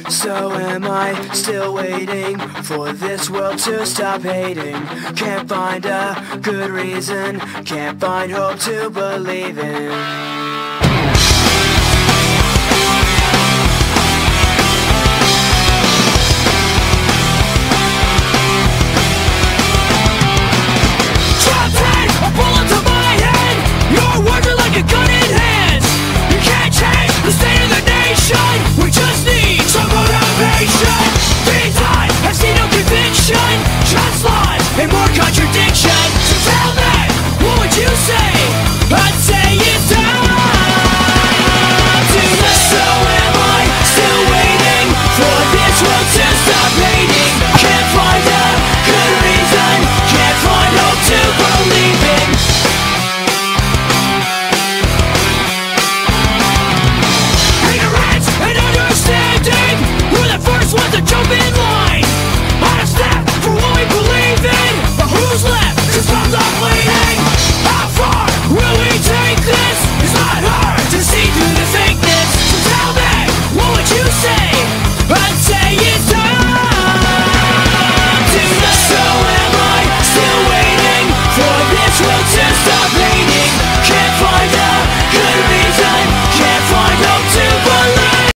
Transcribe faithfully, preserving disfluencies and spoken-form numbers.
So am I still waiting for this world to stop hating? Can't find a good reason, can't find hope to believe in. Drop dead, a bullet to my head. Your words are like a gun